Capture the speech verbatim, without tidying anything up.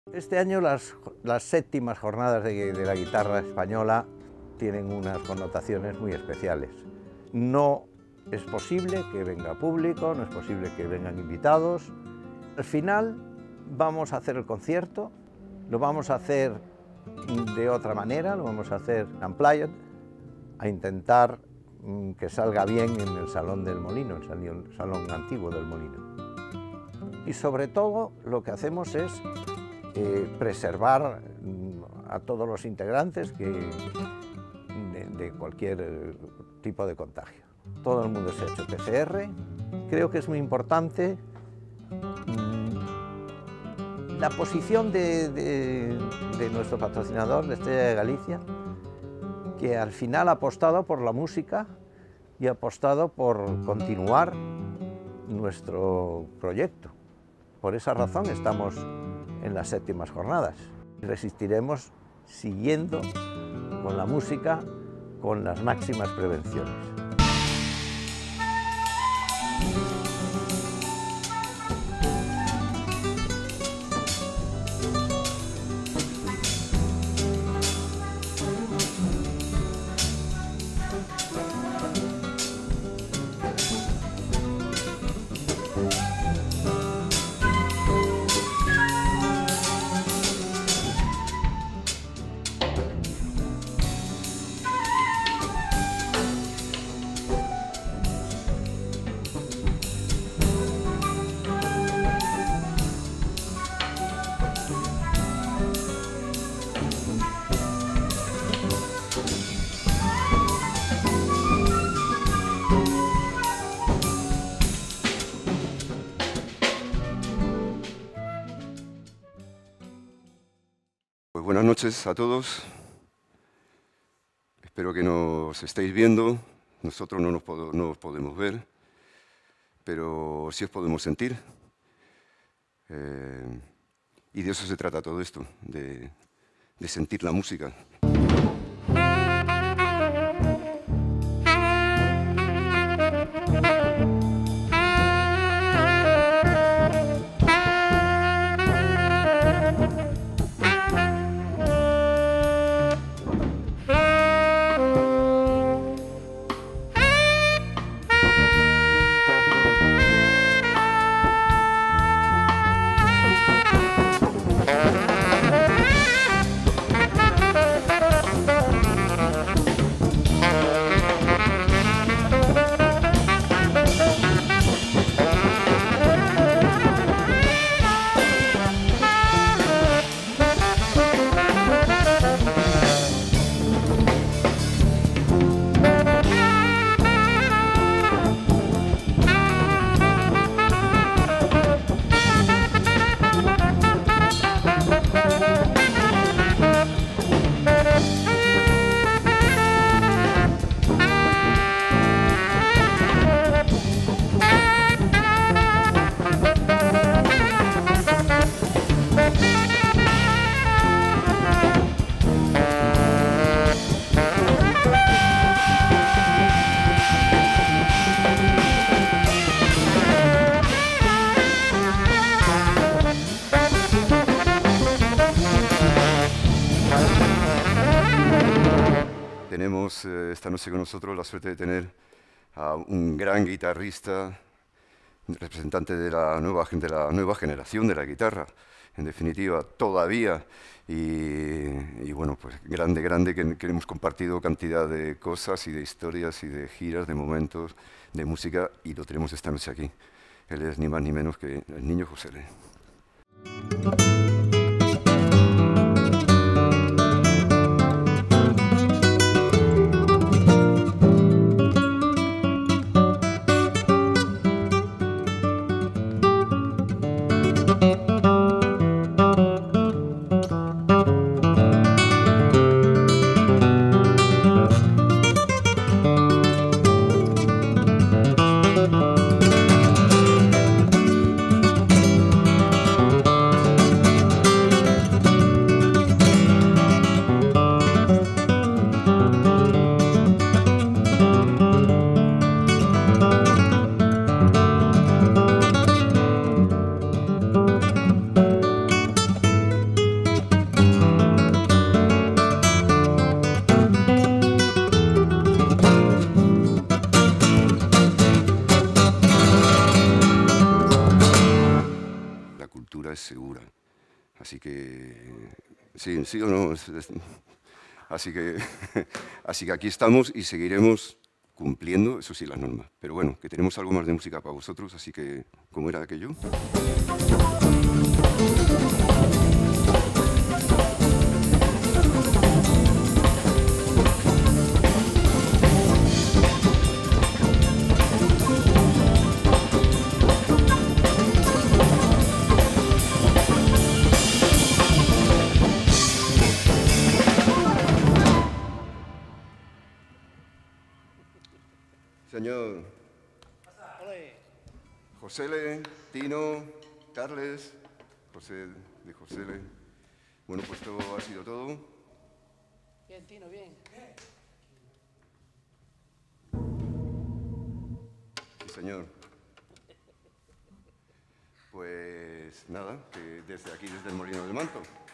Este año las, las séptimas jornadas de, de la guitarra española tienen unas connotaciones muy especiales. No es posible que venga público, no es posible que vengan invitados. Al final vamos a hacer el concierto, lo vamos a hacer de otra manera, lo vamos a hacer unplugged, a intentar que salga bien en el Salón del Molino, el salón, el salón antiguo del Molino. Y sobre todo lo que hacemos es eh, preservar a todos los integrantes que, de, de cualquier tipo de contagio. Todo el mundo se ha hecho P C R. Creo que es muy importante mmm, la posición de, de, de nuestro patrocinador, la Estrella de Galicia, que al final ha apostado por la música y ha apostado por continuar nuestro proyecto. Por esa razón estamos en las séptimas jornadas. Resistiremos siguiendo con la música con las máximas prevenciones. Pues buenas noches a todos. Espero que nos estéis viendo. Nosotros no, nos pod no os podemos ver, pero sí os podemos sentir. Eh, y de eso se trata todo esto, de, de sentir la música. Tenemos eh, esta noche con nosotros la suerte de tener a un gran guitarrista, representante de la nueva, de la nueva generación de la guitarra, en definitiva, todavía. Y, y bueno, pues grande, grande, que, que hemos compartido cantidad de cosas y de historias y de giras, de momentos, de música, y lo tenemos esta noche aquí. Él es ni más ni menos que el Niño José Le. Así que, sí, sí o no. Es, es, así, que, así que aquí estamos y seguiremos cumpliendo, eso sí, las normas. Pero bueno, que tenemos algo más de música para vosotros, así que, ¿cómo era aquello? Señor Josele, Tino, Carles, José de Josele. Bueno, pues esto ha sido todo. Bien, Tino, bien. Sí, señor. Pues nada, que desde aquí, desde el Molino del Manto.